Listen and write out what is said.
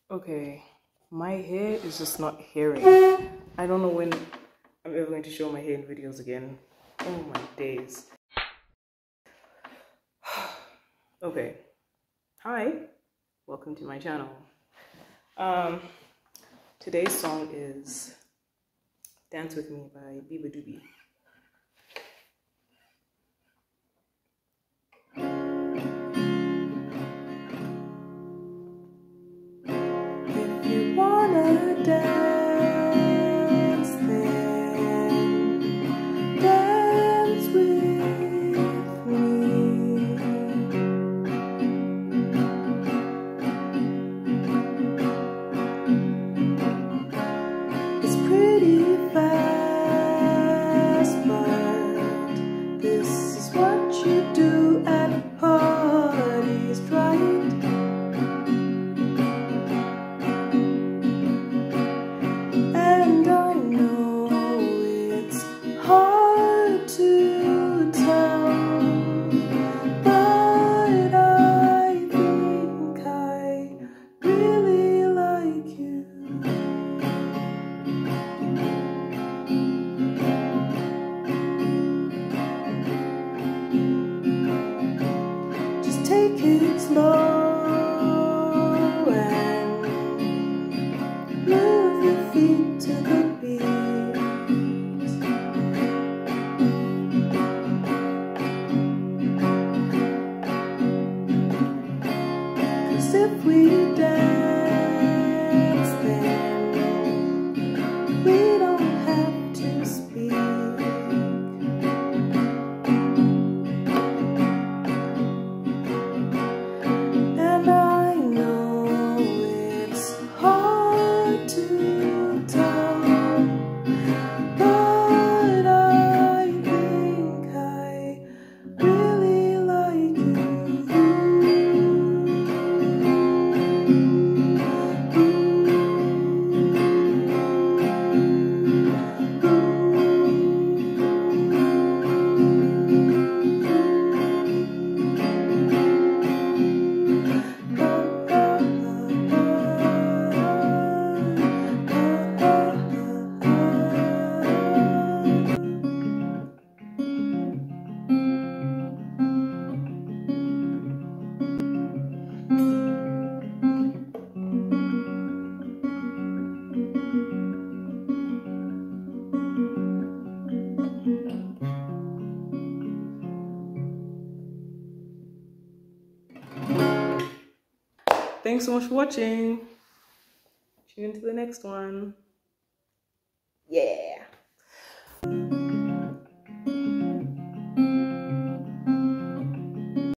Okay, my hair is just not hearing. I don't know when I'm ever going to show my hair in videos again. Oh my days. Okay, hi, welcome to my channel. Today's song is Dance With Me by Beabadoobee. If you wanna dance, then dance with me. It's pretty fast, but this is what you do at parties, right? And I know it's hard to tell, but I think I really like you. Just take it slow and move your feet to the beat. Cause if we dance, then we don't have to speak. And I know it's hard to tell, but I think I really like you. Thanks so much for watching. Tune into the next one. Yeah.